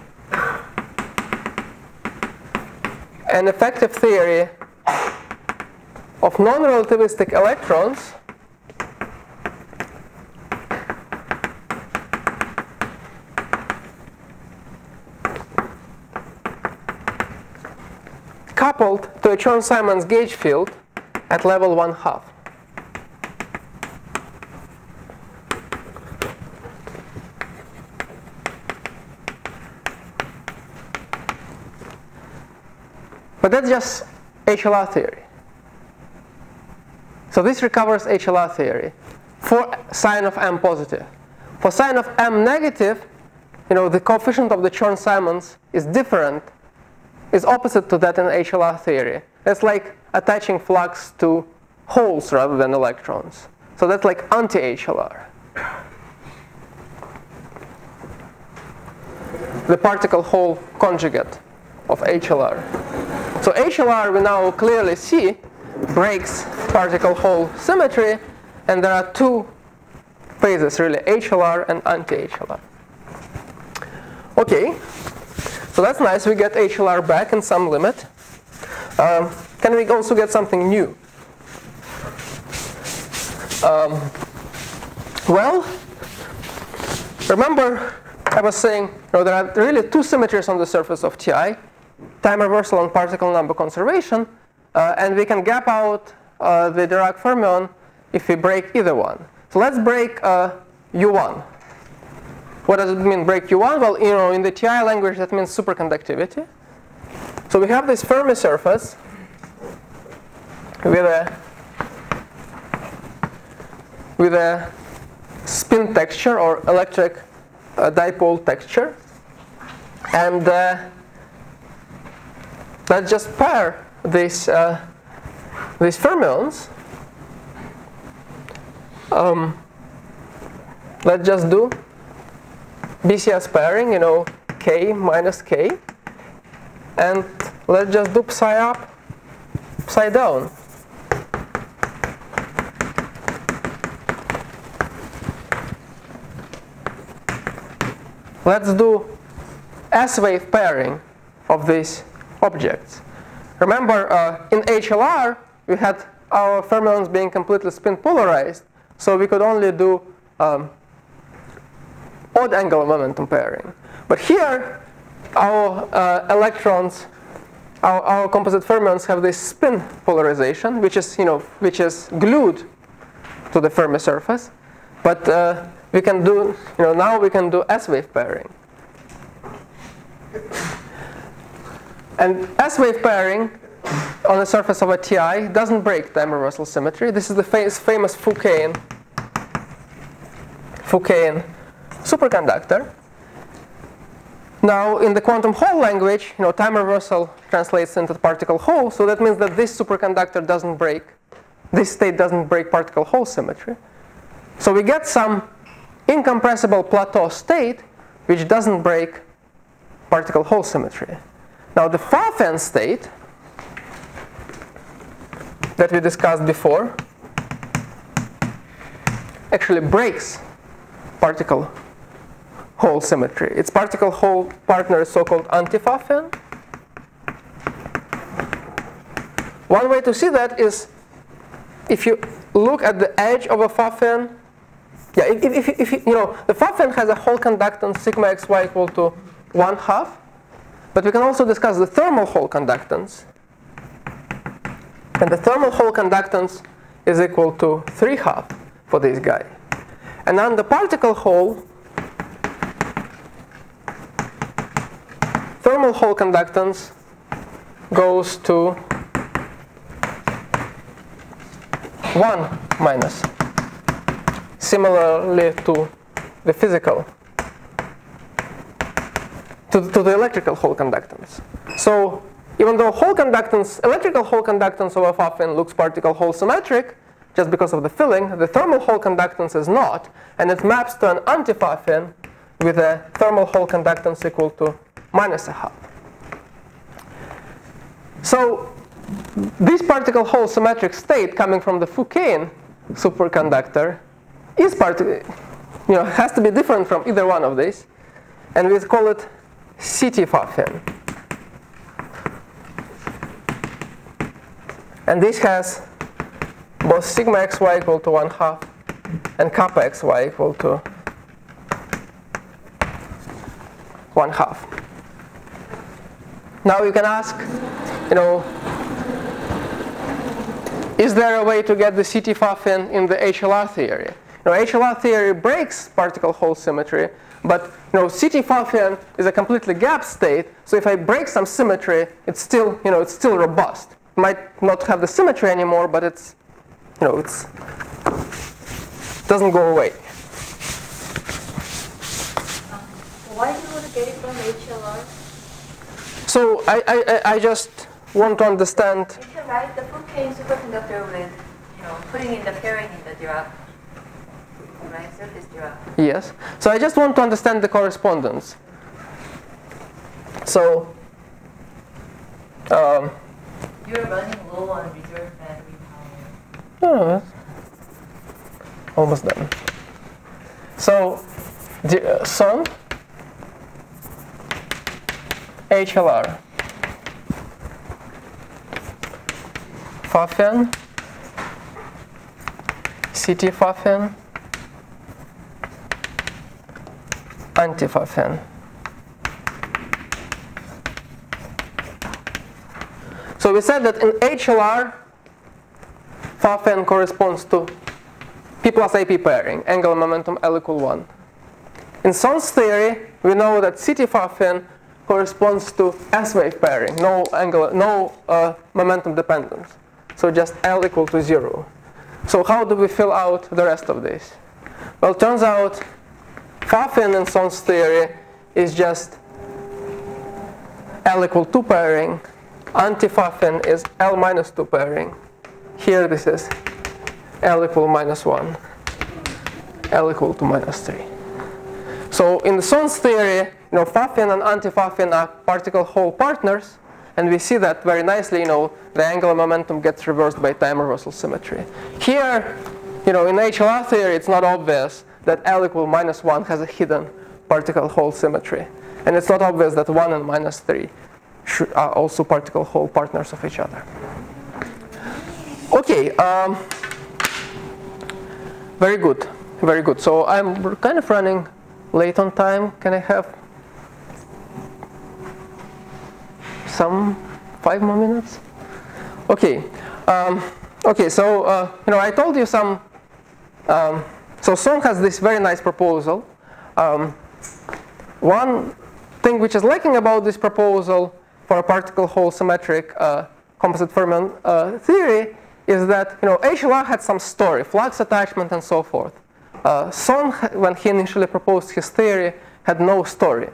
A: an effective theory of non-relativistic electrons coupled to a Chern-Simons gauge field at level 1/2. But that's just HLR theory. So this recovers HLR theory for sign of m positive. For sign of m negative, the coefficient of the Chern-Simons is different, is opposite to that in HLR theory. It's like attaching flux to holes rather than electrons. So that's like anti-HLR. The particle-hole conjugate of HLR. So HLR, we now clearly see, breaks particle-hole symmetry, and there are two phases really, HLR and anti-HLR. Okay, so that's nice. We get HLR back in some limit. Can we also get something new? Well, remember I was saying there are really two symmetries on the surface of Ti. Time reversal and particle number conservation, and we can gap out the Dirac fermion if we break either one. So let's break U1. What does it mean, break U1? Well, in the Ti language, that means superconductivity. So we have this Fermi surface with a spin texture or electric dipole texture, and let's just pair this these fermions, let's just do BCS pairing, K minus K, and let's just do psi up, psi down. Let's do S-wave pairing of these objects. Remember, in HLR, we had our fermions being completely spin polarized, so we could only do odd angular momentum pairing. But here, our electrons, our composite fermions have this spin polarization, which is glued to the Fermi surface. But we can do, now we can do S-wave pairing. And S-wave pairing on the surface of a TI doesn't break time reversal symmetry. This is the famous Foucault superconductor. Now, in the quantum Hall language, time reversal translates into the particle Hall, so that means that this superconductor doesn't break, this state doesn't break particle Hall symmetry. So we get some incompressible plateau state which doesn't break particle Hall symmetry. Now, the Pfaffen state that we discussed before actually breaks particle Hall symmetry. Its particle Hall partner is so-called anti-Pfaffen. One way to see that is if you look at the edge of a Pfaffen. Yeah, if the Pfaffen has a Hall conductance sigma xy equal to 1/2, but we can also discuss the thermal Hall conductance. And the thermal Hall conductance is equal to 3/2 for this guy. And on the particle Hall, thermal Hall conductance goes to 1 minus. Similarly to the physical, to the electrical Hall conductance. So even though Hall conductance, electrical Hall conductance of a Pfaffen looks particle Hall symmetric, just because of the filling, the thermal Hall conductance is not, and it maps to an anti-Pfaffen with a thermal Hall conductance equal to -1/2. So this particle Hall symmetric state coming from the Foucault superconductor is has to be different from either one of these, and we call it CT Pfaffen. And this has both sigma xy equal to 1/2 and kappa xy equal to 1/2. Now you can ask, is there a way to get the CT Pfaffen in the HLR theory? HLR theory breaks particle Hall symmetry, but CT Pfaffen is a completely gap state. So if I break some symmetry, it's still robust. It might not have the symmetry anymore, but it doesn't go away.
G: Why do you want to get it from HLR?
A: So I just want to understand.
G: You can write the Foucault superconductor with, putting in the pairing in the Dirac. Right, surface Dirac.
A: Yes. So I just want to understand the correspondence. So
G: you're running low on reserve battery power.
A: Oh, almost done. So SON HLR Pfaffen CT Pfaffen anti-Pfaffen. So we said that in HLR, Pfaffen corresponds to P plus AP pairing, angular momentum L equal 1. In Son's theory, we know that CT Pfaffen corresponds to S-wave pairing, no momentum dependence. So just L equal to 0. So how do we fill out the rest of this? Well, it turns out Pfaffen in Son's theory is just L equal 2 pairing. Anti-Pfaffen is L minus 2 pairing. Here this is L equal -1, L equal to -3. So in the Son's theory, Pfaffian and anti-Pfaffian are particle-Hall partners, and we see that very nicely. The angular momentum gets reversed by time reversal symmetry. Here, in HLR theory, it's not obvious that L equal -1 has a hidden particle-Hall symmetry, and it's not obvious that 1 and -3 are also particle-Hall partners of each other. Okay, very good, very good. So we're kind of running late on time. Can I have some 5 more minutes? Okay. Okay. So I told you some. So Son has this very nice proposal. One thing which is lacking about this proposal for a particle-Hall symmetric composite fermion theory is that HLR had some story, flux attachment, and so forth. Son, when he initially proposed his theory, had no story.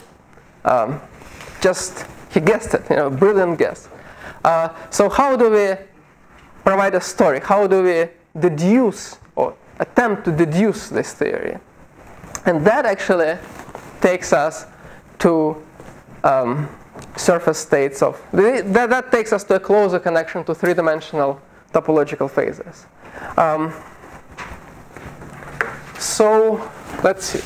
A: Just he guessed it, brilliant guess. So how do we provide a story? How do we deduce or attempt to deduce this theory? And that actually takes us to surface states of that takes us to a closer connection to three-dimensional topological phases. So let's see.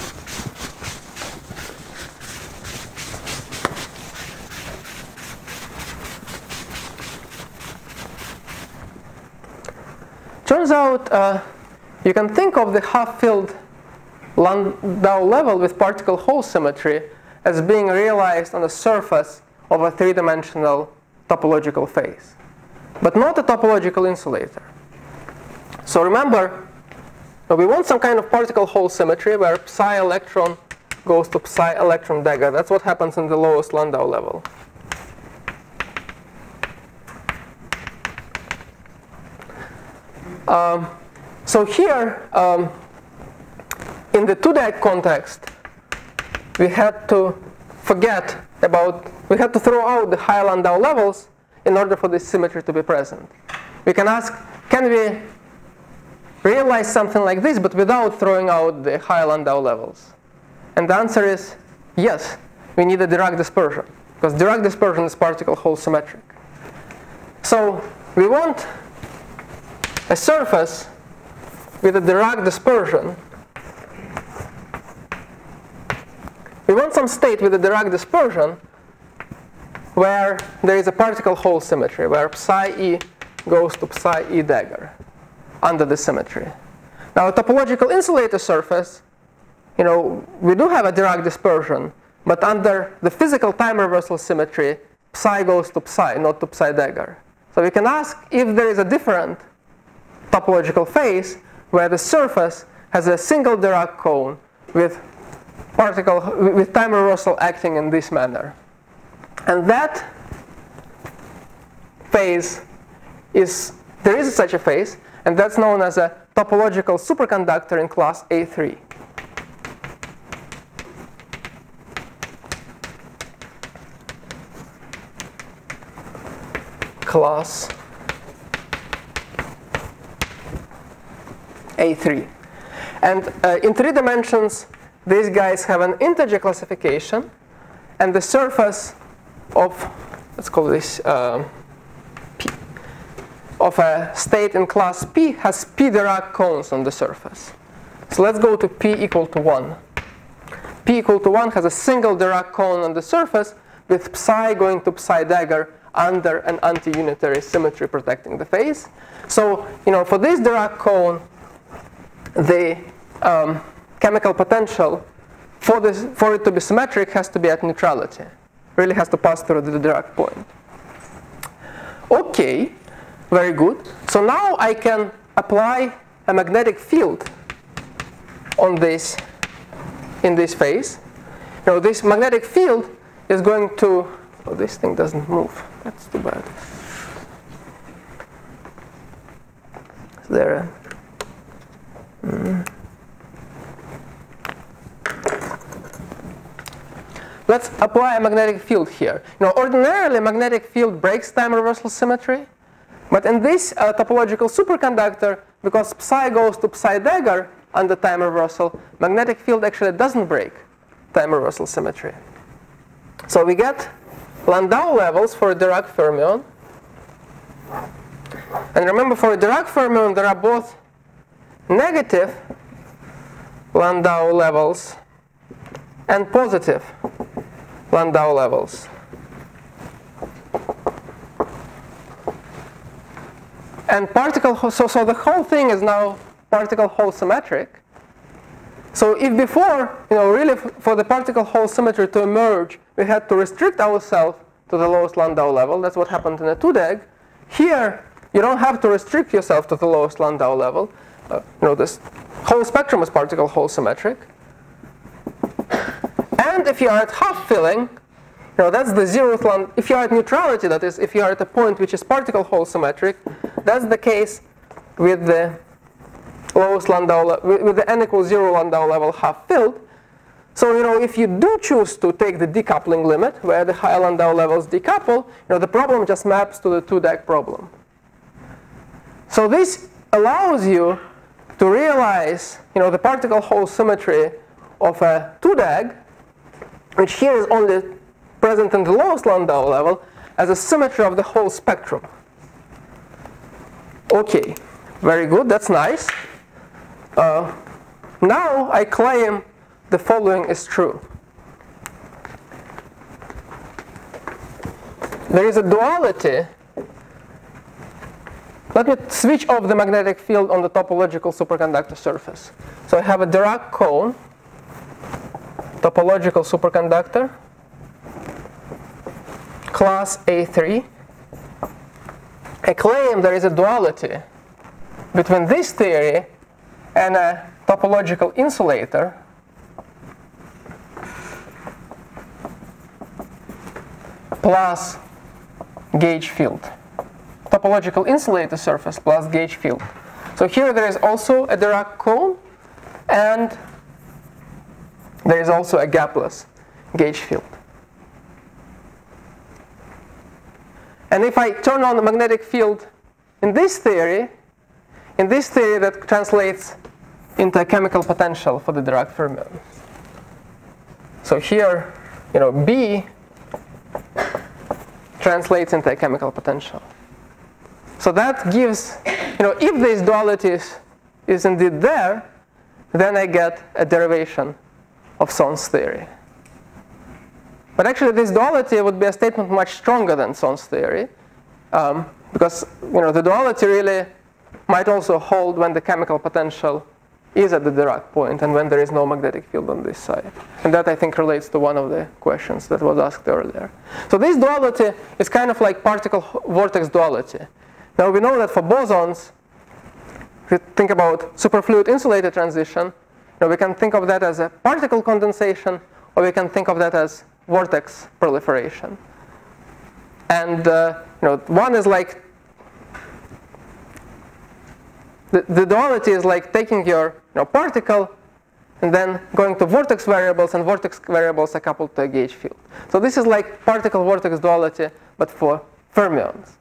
A: Turns out you can think of the half-filled Landau level with particle-Hall symmetry as being realized on the surface of a three-dimensional topological phase, but not a topological insulator. So remember, we want some kind of particle-Hall symmetry where psi electron goes to psi electron dagger. That's what happens in the lowest Landau level. So here, in the 2-dag context, we had to throw out the high Landau levels in order for this symmetry to be present. We can ask, can we realize something like this but without throwing out the high Landau levels? And the answer is yes. We need a Dirac dispersion, because Dirac dispersion is particle-Hall symmetric. So we want a surface with a Dirac dispersion. We want some state with a Dirac dispersion where there is a particle-Hall symmetry, where psi e goes to psi e dagger under the symmetry. Now, a topological insulator surface, we do have a Dirac dispersion, but under the physical time reversal symmetry, psi goes to psi, not to psi dagger. So we can ask if there is a different topological phase where the surface has a single Dirac cone with time reversal acting in this manner. And that phase there is such a phase, and that's known as a topological superconductor in class A3. Class A3. And in 3 dimensions, these guys have an integer classification, and the surface of, let's call this P, of a state in class P has P Dirac cones on the surface. So let's go to P equal to 1. P equal to 1 has a single Dirac cone on the surface with psi going to psi dagger under an anti-unitary symmetry protecting the phase. So, for this Dirac cone, the chemical potential for it to be symmetric has to be at neutrality. Really has to pass through the Dirac point. Okay, very good. So now I can apply a magnetic field on this in this phase. This magnetic field is going to. Oh, this thing doesn't move. That's too bad. Is there a? Let's apply a magnetic field here. Ordinarily, magnetic field breaks time reversal symmetry. But in this topological superconductor, because psi goes to psi dagger under time reversal, magnetic field actually doesn't break time reversal symmetry. So we get Landau levels for a Dirac fermion. And remember, for a Dirac fermion, there are both negative Landau levels and positive Landau levels. And so the whole thing is now particle hole symmetric. So if before, really for the particle hole symmetry to emerge, we had to restrict ourselves to the lowest Landau level. That's what happened in a 2-DAG. Here, you don't have to restrict yourself to the lowest Landau level. This whole spectrum is particle hole symmetric. And if you are at half filling, that's the 0th Landau. If you are at neutrality, that is, if you are at a point which is particle hole symmetric, that's the case with the lowest Landau, with the n equals 0 Landau level half filled. So, if you do choose to take the decoupling limit, where the higher Landau levels decouple, the problem just maps to the 2-DAG problem. So this allows you to realize, the particle hole symmetry of a 2-DAG, which here is only present in the lowest Landau level, as a symmetry of the whole spectrum. Okay, very good, that's nice. Now I claim the following is true. There is a duality. Let me switch off the magnetic field on the topological superconductor surface. So I have a Dirac cone, topological superconductor, class A3. I claim there is a duality between this theory and a topological insulator plus gauge field. Topological insulator surface plus gauge field. So here there is also a Dirac cone, and there is also a gapless gauge field. And if I turn on the magnetic field in this theory that translates into a chemical potential for the Dirac fermion. So here, B translates into a chemical potential. So that gives, if this duality is indeed there, then I get a derivation of Son's theory. But actually, this duality would be a statement much stronger than Son's theory, because the duality really might also hold when the chemical potential is at the Dirac point and when there is no magnetic field on this side. And that, I think, relates to one of the questions that was asked earlier. So this duality is kind of like particle-vortex duality. Now, we know that for bosons, if you think about superfluid insulator transition, we can think of that as a particle condensation, or we can think of that as vortex proliferation. And one is like the duality is like taking your particle and then going to vortex variables, and vortex variables are coupled to a gauge field. So this is like particle vortex duality, but for fermions.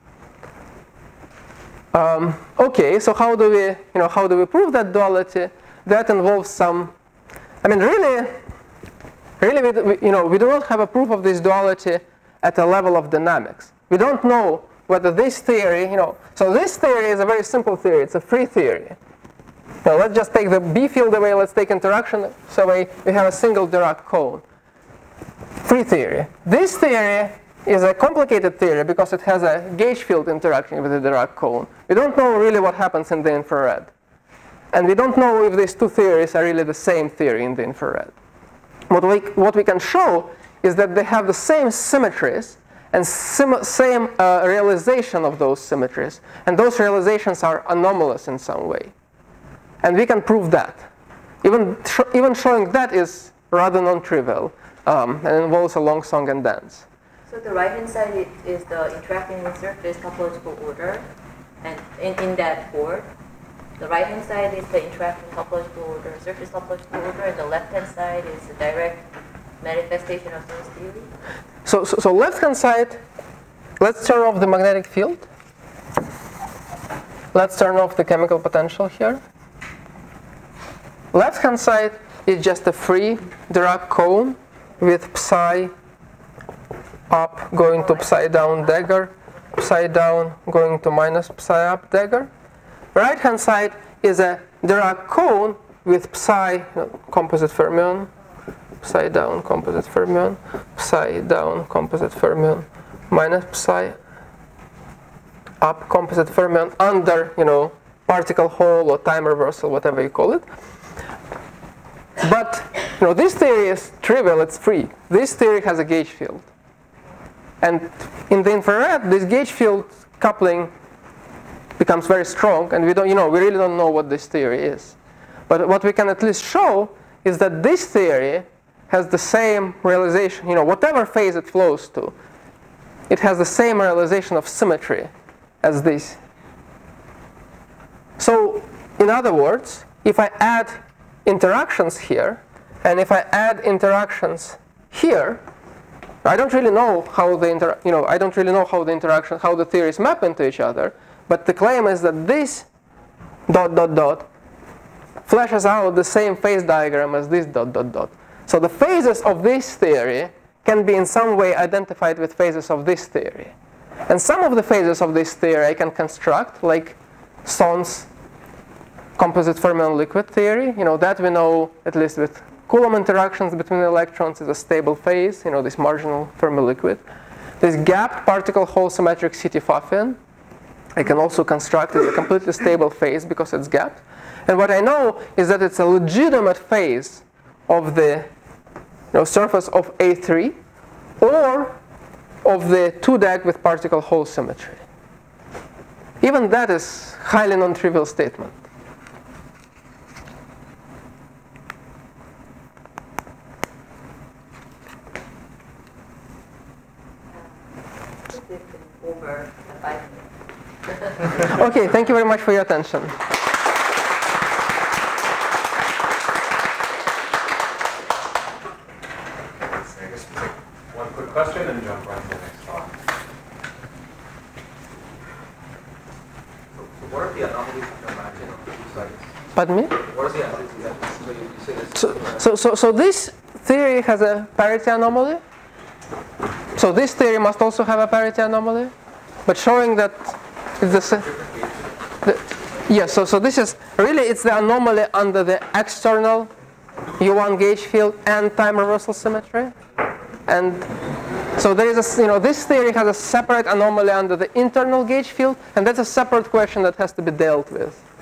A: Okay, so how do we prove that duality? That involves some. Really, we do not have a proof of this duality at a level of dynamics. We don't know whether this theory, so this theory is a very simple theory. It's a free theory. Now let's just take the B field away. Let's take interaction away. We have a single Dirac cone. Free theory. This theory is a complicated theory because it has a gauge field interaction with the Dirac cone. We don't know really what happens in the infrared. And we don't know if these two theories are really the same theory in the infrared. What we can show is that they have the same symmetries and same realization of those symmetries. And those realizations are anomalous in some way. And we can prove that. Even showing that is rather non-trivial and involves a long song and dance.
G: So the right-hand side is the interacting surface topological order. And in that board, the right-hand side is the interacting topological order, surface topological order, and the left-hand side is the direct manifestation of Son's theory.
A: So left-hand side, let's turn off the magnetic field. Let's turn off the chemical potential here. Left-hand side is just a free Dirac cone with psi up going to psi down dagger, psi down going to minus psi up dagger. Right-hand side is a Dirac cone with psi composite fermion, psi down composite fermion, psi down composite fermion, minus psi up composite fermion under, particle hole or time reversal, whatever you call it. But this theory is trivial, it's free. This theory has a gauge field. And in the infrared, this gauge field coupling becomes very strong, and we really don't know what this theory is. But what we can at least show is that this theory has the same realization, whatever phase it flows to, it has the same realization of symmetry as this. So, in other words, if I add interactions here, and if I add interactions here, I don't really know how the how the theories map into each other. But the claim is that this ... flashes out the same phase diagram as this ... So the phases of this theory can be in some way identified with phases of this theory. And some of the phases of this theory I can construct, like Son's composite fermion liquid theory. That we know, at least with Coulomb interactions between electrons, is a stable phase, this marginal Fermi liquid. This gapped particle hole symmetric CT-Pfaffian I can also construct as a completely stable phase because it's gapped. And what I know is that it's a legitimate phase of the surface of A3 or of the 2-DAG with particle hole symmetry. Even that is highly non-trivial statement.
G: Over the 5 minutes.
A: Okay, thank you very much for your attention.
J: I guess we'll take one quick question and jump right to the next talk.
D: So what are the anomalies you're imagining on these sites?
A: Pardon me?
D: What are the anomalies? So you say this.
A: So this theory has a parity anomaly. So this theory must also have a parity anomaly, but showing that it's the same. Yes. So this is really it's the anomaly under the external U1 gauge field and time reversal symmetry, and so there is a this theory has a separate anomaly under the internal gauge field, and that's a separate question that has to be dealt with.